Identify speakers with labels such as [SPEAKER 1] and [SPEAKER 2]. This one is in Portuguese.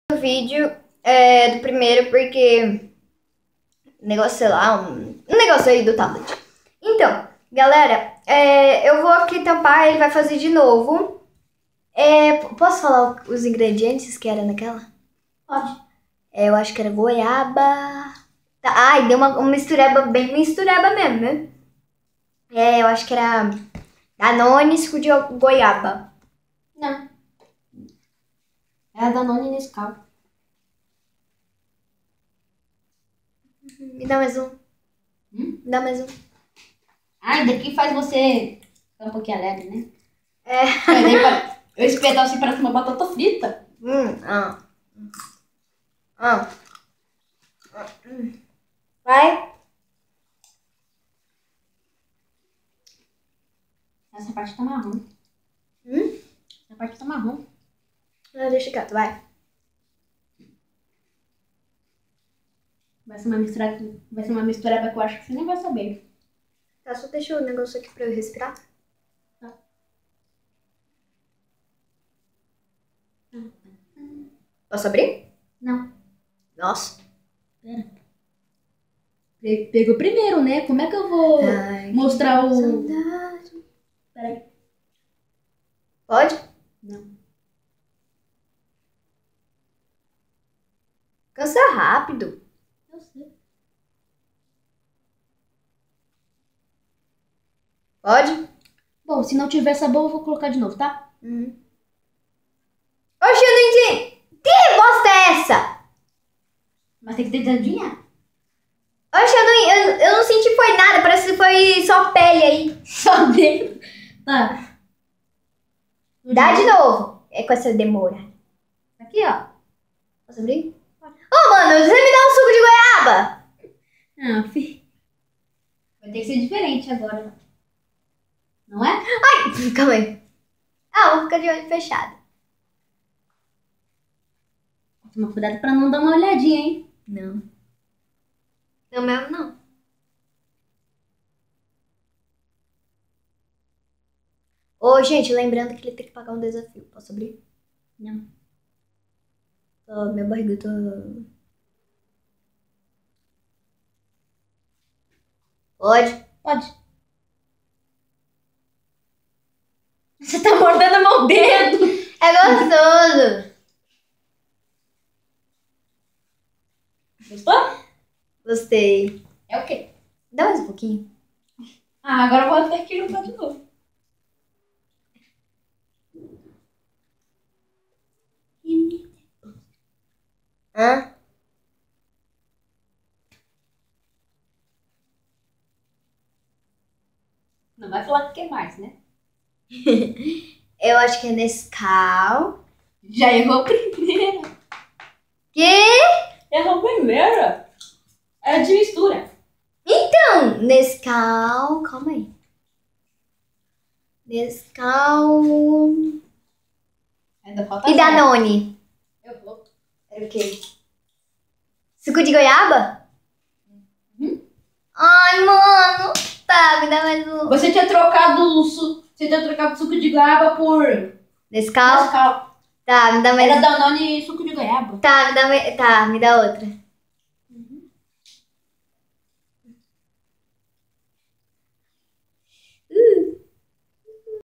[SPEAKER 1] Vídeo do primeiro porque negócio, sei lá, um negócio aí do tablet. Então, galera, eu vou aqui tampar, ele vai fazer de novo. Posso falar os ingredientes que era naquela?
[SPEAKER 2] Pode.
[SPEAKER 1] Eu acho que era goiaba. Tá, ai, deu uma mistureba, bem mistureba mesmo, né? Eu acho que era Danone, suco de goiaba.
[SPEAKER 2] Não. É a Danone Nescau.
[SPEAKER 1] Me dá mais um. Me dá mais um.
[SPEAKER 2] Ai, daqui faz você ficar um pouquinho alegre, né?
[SPEAKER 1] É.
[SPEAKER 2] Eu espeto assim, parece uma batata frita.
[SPEAKER 1] Vai.
[SPEAKER 2] Essa parte tá marrom. Essa parte tá marrom.
[SPEAKER 1] Deixa quieto, vai.
[SPEAKER 2] Vai ser uma mistureba que eu acho que você nem vai saber.
[SPEAKER 1] Tá, só deixa o negócio aqui pra eu respirar.
[SPEAKER 2] Tá.
[SPEAKER 1] Posso abrir?
[SPEAKER 2] Não.
[SPEAKER 1] Nossa.
[SPEAKER 2] Pera. Pegou primeiro, né? Como é que eu vou mostrar o...
[SPEAKER 1] Saudade.
[SPEAKER 2] Peraí.
[SPEAKER 1] Pode?
[SPEAKER 2] Não.
[SPEAKER 1] Cansa rápido.
[SPEAKER 2] Eu sei.
[SPEAKER 1] Pode?
[SPEAKER 2] Bom, se não tiver sabor, eu vou colocar de novo, tá?
[SPEAKER 1] Oxe, eu não entendi. Que bosta é essa?
[SPEAKER 2] Mas tem que ter dedinha.
[SPEAKER 1] Oxe, eu não senti foi nada. Parece que foi só pele aí.
[SPEAKER 2] Só dentro. Tá.
[SPEAKER 1] Dá de novo. É com essa demora.
[SPEAKER 2] Aqui, ó.
[SPEAKER 1] Posso abrir? Ô, mano, você me dá um suco de goiaba?
[SPEAKER 2] Ah, fi. Vai ter que ser diferente agora. Não é?
[SPEAKER 1] Ai, calma aí. Vou ficar de olho fechado.
[SPEAKER 2] Toma cuidado pra não dar uma olhadinha, hein?
[SPEAKER 1] Não. Não mesmo, não. Ô, gente, lembrando que ele tem que pagar um desafio. Posso abrir?
[SPEAKER 2] Não.
[SPEAKER 1] Minha barriga tá... Pode?
[SPEAKER 2] Pode. Você tá mordendo meu dedo.
[SPEAKER 1] É gostoso.
[SPEAKER 2] Gostou?
[SPEAKER 1] Gostei.
[SPEAKER 2] É o quê?
[SPEAKER 1] Dá mais um pouquinho.
[SPEAKER 2] Agora eu vou ter que juntar de novo.
[SPEAKER 1] Hã?
[SPEAKER 2] Não vai falar que quer mais, né?
[SPEAKER 1] Eu acho que é Nescau.
[SPEAKER 2] Já errou a primeira.
[SPEAKER 1] Que?
[SPEAKER 2] Errou a primeira. É de mistura.
[SPEAKER 1] Então, Nescau... Calma aí. Nescau...
[SPEAKER 2] Ainda falta
[SPEAKER 1] E Danone.
[SPEAKER 2] Eu vou.
[SPEAKER 1] Era o quê? Suco de goiaba?
[SPEAKER 2] Uhum.
[SPEAKER 1] Ai, mano. Tá, me dá mais um.
[SPEAKER 2] Você tinha trocado o suco de goiaba por
[SPEAKER 1] Nescau?
[SPEAKER 2] Nescau.
[SPEAKER 1] Tá, me dá mais
[SPEAKER 2] Era Danone e suco de goiaba.
[SPEAKER 1] Tá, me dá outra.